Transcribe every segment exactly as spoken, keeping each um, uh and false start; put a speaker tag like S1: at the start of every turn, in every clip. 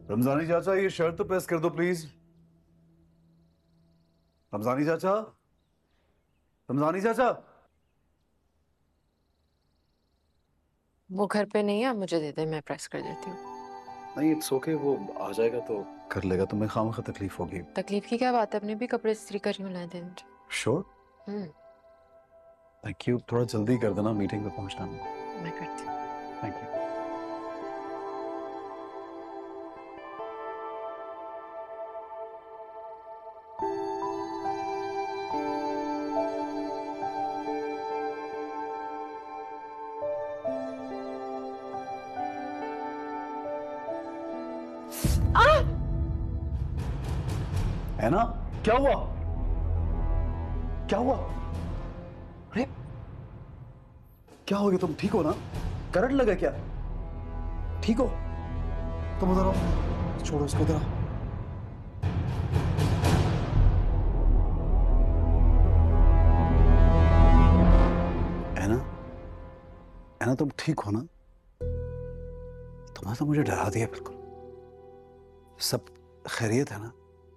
S1: रमजानी चाचा ये शर्ट तो प्रेस कर दो प्लीज। रमजानी चाचा, रमजानी चाचा।
S2: वो घर पे नहीं है, आप मुझे दे दे, मैं प्रेस कर देती हूँ।
S1: नहीं इट्स ओके, वो आ जाएगा तो कर लेगा, तुम्हें खामखा तकलीफ होगी।
S2: तकलीफ की क्या बात है, अपने भी कपड़े इस्त्री करी हूँ, ला दे मुझे।
S1: Sure,
S2: hmm,
S1: thank you. थोड़ा जल्दी कर देना, मीटिंग पे पहुंचना है।
S2: मैं करती हूँ।
S1: Thank you. है ना, क्या हुआ? क्या हुआ? अरे क्या हो गया? तुम ठीक हो ना? करंट लगा क्या? ठीक हो? तुम उधर आओ, छोड़ो इसको, इधर आओ। है ना, है ना, तुम ठीक हो ना? तुमने तो मुझे डरा दिया बिल्कुल। सब खैरियत है ना?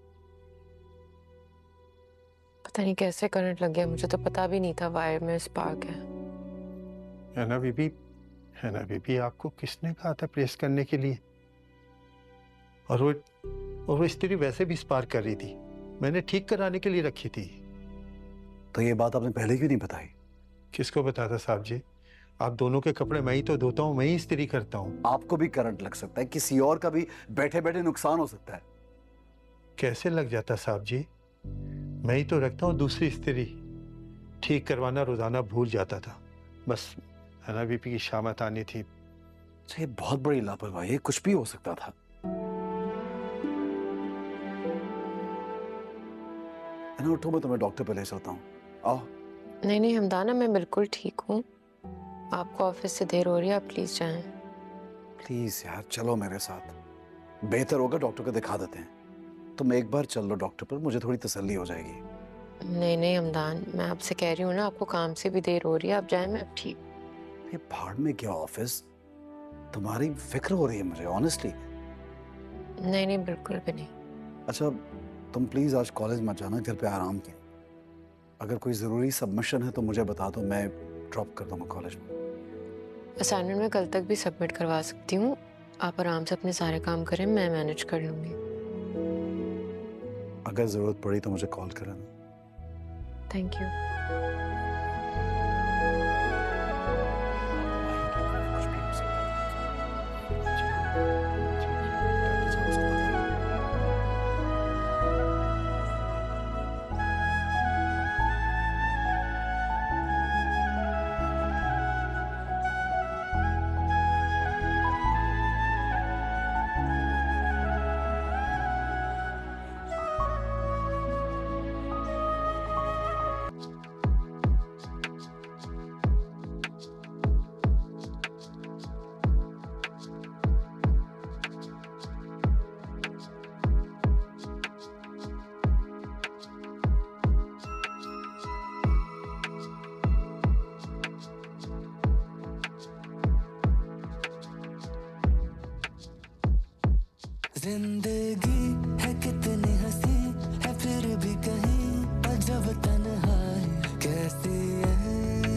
S2: पता नहीं कैसे करंट लग गया, मुझे तो पता भी नहीं था वायर में स्पार्क है।
S3: है ना बीबी, है ना बीबी, आपको किसने कहा था प्रेस करने के लिए? और वो और वो इस्त्री वैसे भी स्पार्क कर रही थी, मैंने ठीक कराने के लिए रखी थी।
S1: तो ये बात आपने पहले क्यों नहीं बताई?
S3: किसको बताता साहब जी, आप दोनों के कपड़े मैं ही तो धोता हूँ, मैं ही इस्त्री करता हूँ।
S1: आपको भी करंट लग सकता है, किसी और का भी बैठे बैठे नुकसान हो सकता है।
S3: कैसे लग जाता साहब जी, मैं ही तो रखता हूँ दूसरी इस्त्री। ठीक करवाना रोजाना भूल जाता था, बस है ना बीबी की शामत आनी थी।
S1: अच्छा, ये बहुत बड़ी लापरवाही है, कुछ भी हो सकता था। है ना, उठो, मैं तुम्हें डॉक्टर पे ले चलता हूँ, आओ।
S2: नहीं नहीं हमदाना, मैं बिल्कुल ठीक हूँ। आपको ऑफिस से देर हो रही है, आप प्लीज जाएं।
S1: प्लीज यार चलो मेरे साथ, बेहतर होगा डॉक्टर को दिखा देते हैं। तुम एक बार चल लो डॉक्टर पर, मुझे थोड़ी तसल्ली हो जाएगी।
S2: नहीं नहीं हमदान, मैं आपसे कह रही हूँ ना, आपको काम से भी देर हो रही है, आप जाएं, मैं अब ठीक।
S1: ये भाड़ में क्या ऑफिस, तुम्हारी फिक्र हो रही है मुझे ऑनेस्टली।
S2: नहीं नहीं बिल्कुल भी नहीं।
S1: अच्छा तुम प्लीज आज कॉलेज मत जाना, घर पे आराम की। अगर कोई जरूरी सबमिशन है तो मुझे बता दो, मैं ड्रॉप कर दूंगा कॉलेज में।
S2: असाइनमेंट मैं कल तक भी सबमिट करवा सकती हूँ, आप आराम से अपने सारे काम करें, मैं मैनेज कर लूंगी।
S1: अगर जरूरत पड़ी तो मुझे कॉल करना।
S2: Thank you.
S4: जिंदगी है कितनी हंसी है, फिर भी कहीं अजब तन्हाई, कैसी है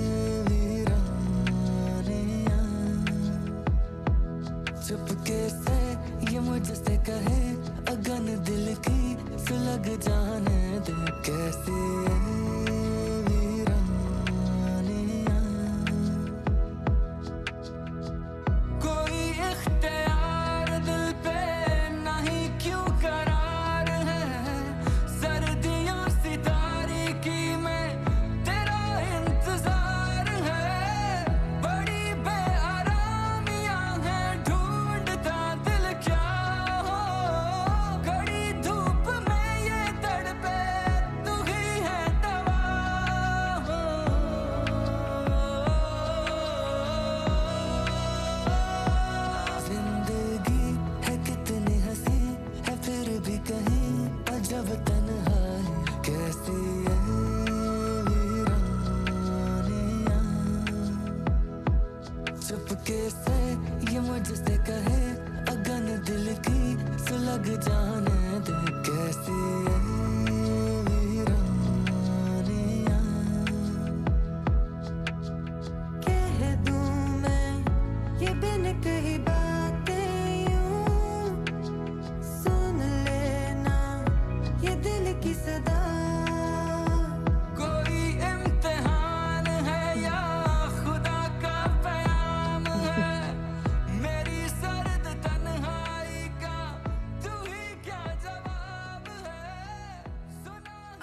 S4: वीरानियां। चुपके से ये मुझसे कहे, अगन दिल की सुलग जाने दे, कैसी है वीरानियां। कोई इख्तियार दिल पे नहीं, क्यों करार है, सर्दियों सितारे की में तेरा इंतजार है। बड़ी बेआरामियां हैं, ढूंढता दिल क्या हो, कड़ी धूप में ये तड़पे, तू ही है दवा।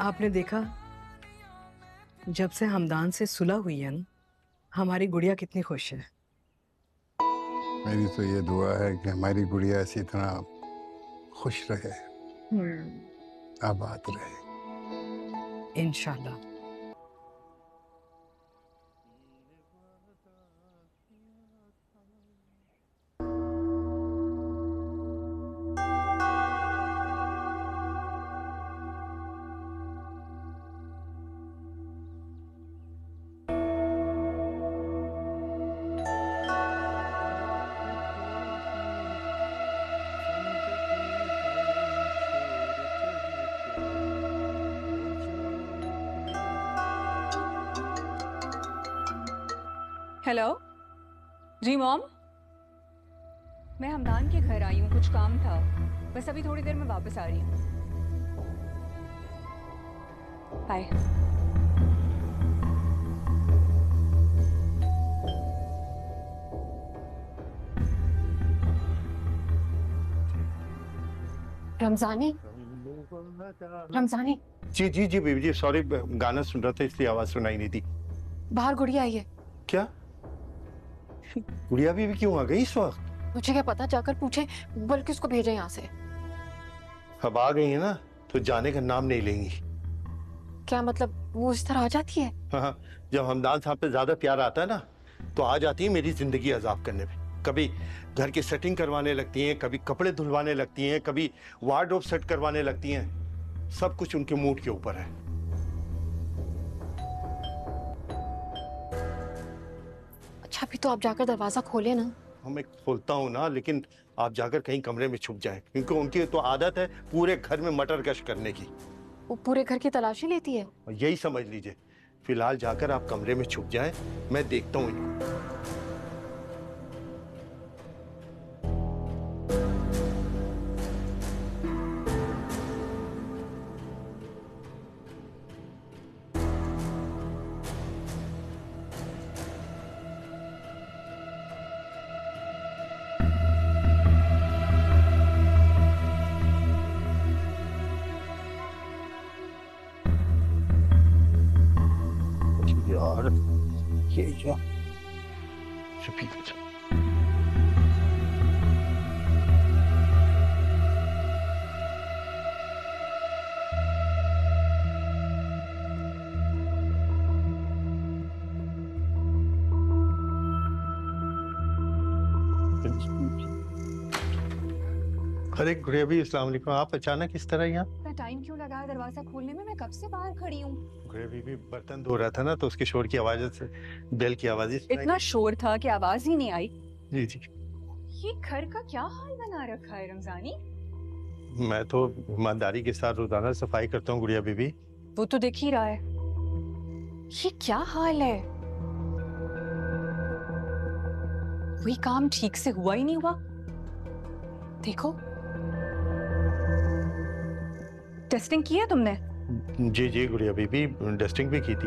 S5: आपने देखा, जब से हमदान से सुलह हुई है ना, हमारी गुड़िया कितनी खुश है।
S6: मेरी तो ये दुआ है कि हमारी गुड़िया इसी तरह खुश रहे, आबाद रहे,
S5: इंशाल्लाह।
S7: हेलो जी मॉम, मैं हमदान के घर आई हूँ, कुछ काम था, बस अभी थोड़ी देर में वापस आ रही हूँ। बाय।
S2: रमजानी, रमजानी,
S3: जी जी जी बीबी जी, सॉरी, गाना सुन रहा था इसलिए आवाज सुनाई नहीं दी।
S2: बाहर गुड़िया आई है।
S3: क्या? गुड़िया बीबी क्यों आ गई इस वक्त?
S2: मुझे क्या पता, जाकर पूछे, बल्कि उसको भेजे यहाँ से।
S3: अब आ गई है ना तो जाने का नाम नहीं लेंगी।
S2: क्या मतलब, वो इस तरह आ जाती है?
S3: हाँ, जब हमदान साहब पे ज्यादा प्यार आता है ना तो आ जाती है मेरी जिंदगी अजाब करने में। कभी घर की सेटिंग करवाने लगती हैं, कभी कपड़े धुलवाने लगती हैं, कभी वार्डरोब सेट करवाने लगती हैं। सब कुछ उनके मूड के ऊपर है।
S2: अच्छा, अभी तो आप जाकर दरवाजा खोले ना।
S3: हम मैं खोलता हूँ ना, लेकिन आप जाकर कहीं कमरे में छुप जाएं, क्योंकि उनकी तो आदत है पूरे घर में मटर गश्त करने की।
S2: वो पूरे घर की तलाशी लेती है।
S3: यही समझ लीजिए। फिलहाल जाकर आप कमरे में छुप जाएं, मैं देखता हूँ इनको। यार ये क्या अरे गुड़िया भी, अस्सलाम वालेकुम। आप अचानक इस तरह यहाँ?
S7: टाइम क्यों लगा दरवाजा खोलने में? मैं कब से बाहर खड़ी हूँ।
S3: गुड़िया बीबी बर्तन धो रहा था ना तो उसके शोर की आवाज से बेल की आवाज
S7: इतना शोर था कि आवाज ही नहीं आई।
S3: जी जी।
S7: ये घर का क्या हाल बना रखा है रमजानी?
S3: मैं तो ईमानदारी के साथ रोजाना सफाई करता हूँ गुड़िया बीबी।
S7: वो तो दिख ही रहा है। ये क्या हाल है? कोई काम ठीक से हुआ ही नहीं हुआ। देखो, टेस्टिंग की है तुमने?
S3: जी जी गुड़िया बीबी, डस्टिंग भी की थी।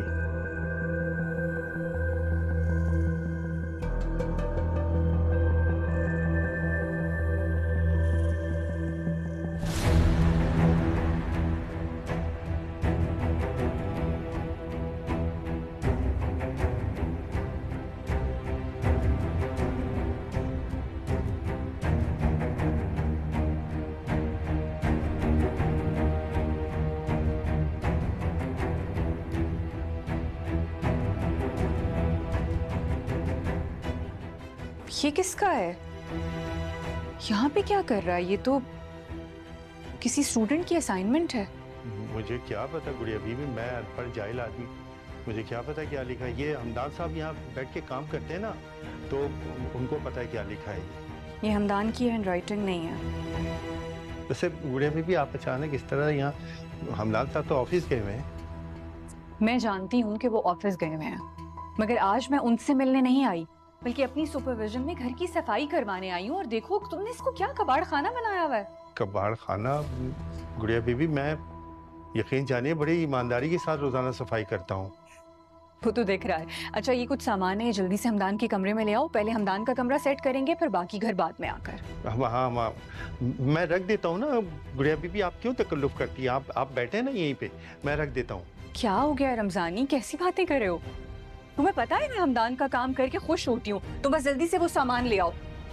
S7: ये किसका है? यहाँ पे क्या कर रहा है? ये तो किसी स्टूडेंट की असाइनमेंट है।
S3: मुझे क्या पता गुड़िया बीबी, मैं अनपढ़ जाहिल आदमी, मुझे क्या पता क्या लिखा है। ये हमदान साहब यहाँ बैठ के काम करते हैं ना तो उनको पता है क्या लिखा है।
S7: ये हमदान की हैंडराइटिंग नहीं है।
S3: वैसे गुड़िया बीबी, आप अचानक इस तरह यहाँ, हमदान साहब तो ऑफिस गए हुए हैं।
S7: मैं जानती हूँ कि वो ऑफिस गए हुए हैं, मगर आज मैं उनसे मिलने नहीं आई, बल्कि अपनी सुपरविजन में घर की सफाई करवाने आई हूँ। और देखो तुमने इसको क्या कबाड़ खाना बनाया हुआ है।
S3: कबाड़ खाना? गुड़िया बीबी, मैं यकीन जानिए बड़ी ईमानदारी के साथ रोजाना सफाई करता हूँ।
S7: वो तो दिख रहा है। अच्छा ये कुछ सामान है, जल्दी से हमदान के कमरे में ले आओ। पहले हमदान का कमरा सेट करेंगे, फिर बाकी घर बाद में आकर।
S3: हाँ हाँ हाँ, मैं रख देता हूँ ना। गुड़िया बीबी आप क्यों तकल्लुफ करती हैं? आप आप बैठे ना यहीं पे, मैं रख देता हूँ।
S7: क्या हो गया रमजानी, कैसी बातें कर रहे हो? तुम्हें पता है मैं हमदान का काम करके खुश होती हूँ, तो बस जल्दी से वो सामान ले आओ।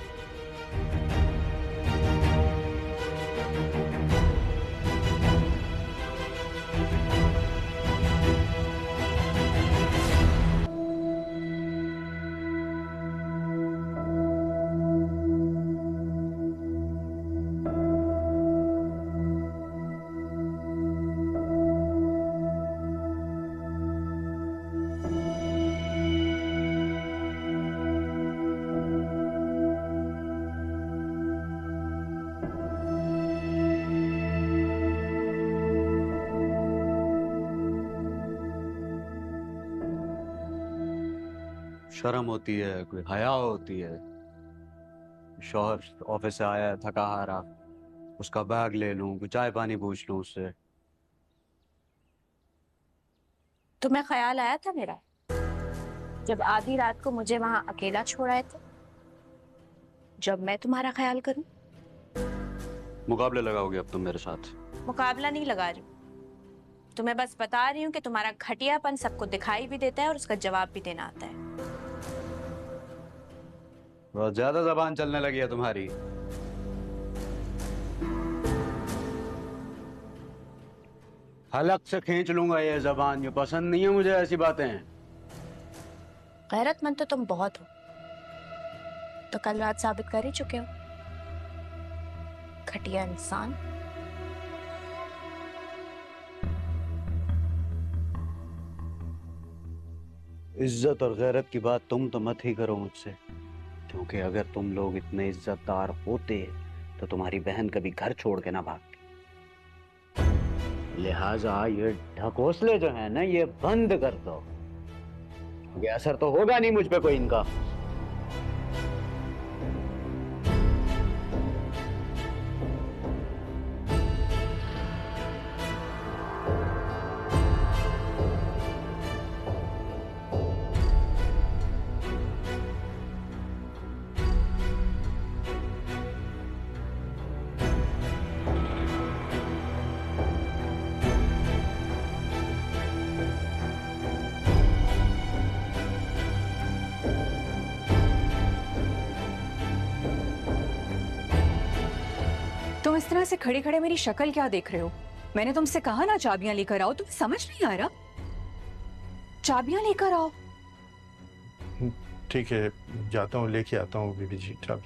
S8: शर्म होती है, कोई हया होती है। शौहर ऑफिस से आया थका हारा, उसका बैग ले लूं, कोई चाय पानी पूछ लूं उससे।
S9: तुम्हें ख्याल आया था मेरा जब आधी रात को मुझे वहां अकेला छोड़ आए थे? जब मैं तुम्हारा ख्याल करूं?
S8: मुकाबले लगाओगे अब तुम मेरे साथ?
S9: मुकाबला नहीं लगा रही हूं, तुम्हें बस बता रही हूँ कि तुम्हारा घटियापन सबको दिखाई भी देता है और उसका जवाब भी देना आता है।
S8: बहुत ज्यादा जबान चलने लगी है तुम्हारी। हलक से खींच लूंगा ये जबान, ये पसंद नहीं है मुझे ऐसी बातें।
S9: गैरतमंद तो तुम बहुत हो, तो कल रात साबित कर ही चुके हो। घटिया इंसान।
S8: इज्जत और गैरत की बात तुम तो मत ही करो मुझसे, क्योंकि अगर तुम लोग इतने इज्जतदार होते तो तुम्हारी बहन कभी घर छोड़ के ना भागती। लिहाजा ये ढकोसले जो है ना, ये बंद कर दो। ये असर तो होगा नहीं मुझ पे कोई इनका।
S7: तुम इस तरह से खड़े खड़े मेरी शक्ल क्या देख रहे हो? मैंने तुमसे कहा ना चाबियां लेकर आओ, तुम्हें समझ नहीं आ रहा? चाबियां लेकर आओ।
S3: ठीक है, जाता हूँ, लेके आता हूँ बीबी जी चाबी।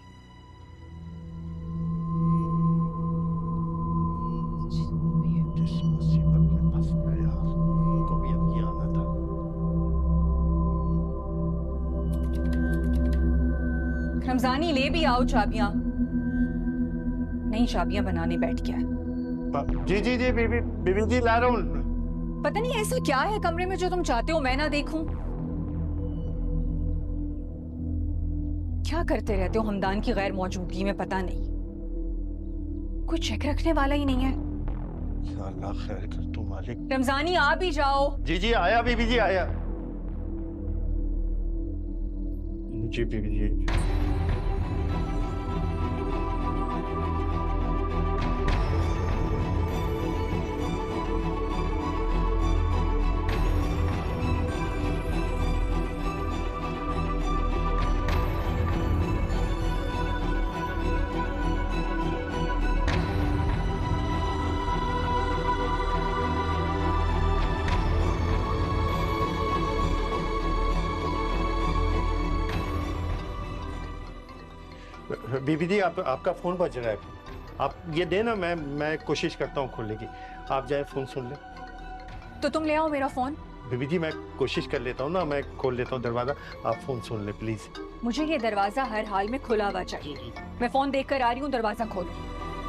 S3: जिस मुसीबत में फंस गया, को भी अब ये आना था।
S7: रमजानी ले भी आओ चाबियां। नहीं, चाबियां बनाने बैठ गया है।
S3: जी जी जी बीबी बीबी जी ला रहा हूँ।
S7: पता नहीं ऐसा क्या है कमरे में जो तुम चाहते हो मैं ना देखूं। क्या करते रहते हो हमदान की गैर मौजूदगी में, पता नहीं। कोई चेक रखने वाला ही नहीं है।
S3: अल्लाह खैर कर तू मालिक।
S7: रमजानी आ भी जाओ।
S3: जी जी आया बीबी जी आया। जी बीबी जी। बीबी जी आप आपका फोन बज रहा है, आप ये देना, मैं मैं कोशिश करता हूँ खोलने की। आप जाए फोन सुन ले।
S7: तो तुम ले आओ मेरा फोन।
S3: बीबी जी मैं कोशिश कर लेता हूँ ना, मैं खोल लेता हूँ दरवाजा, आप फोन सुन ले प्लीज।
S7: मुझे ये दरवाजा हर हाल में खुला हुआ चाहिए। मैं फोन देख कर आ रही हूँ, दरवाजा खोलो।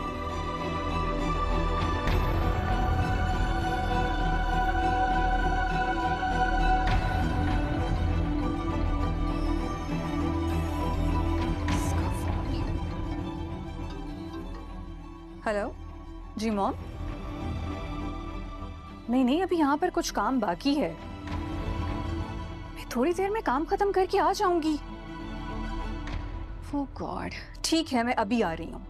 S7: हेलो जी मॉम। नहीं नहीं, अभी यहाँ पर कुछ काम बाकी है। थोड़ी देर में काम खत्म करके आ जाऊंगी। Oh गॉड, ठीक है मैं अभी आ रही हूँ।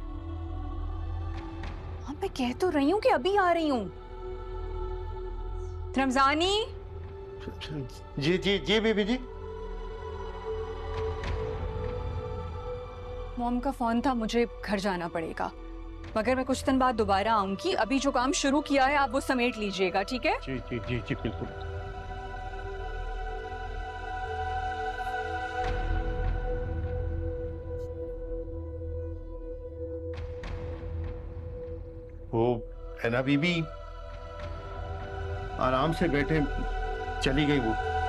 S7: हाँ मैं कह तो रही हूँ कि अभी आ रही हूँ। रमजानी।
S3: जी जी जी बीबी जी।
S7: मॉम का फोन था, मुझे घर जाना पड़ेगा, मगर मैं कुछ दिन बाद दोबारा आऊंगी। अभी जो काम शुरू किया है आप वो समेट लीजिएगा, ठीक है?
S3: जी जी जी जी बिल्कुल। वो है ना बीबी, आराम से बैठे, चली गई वो।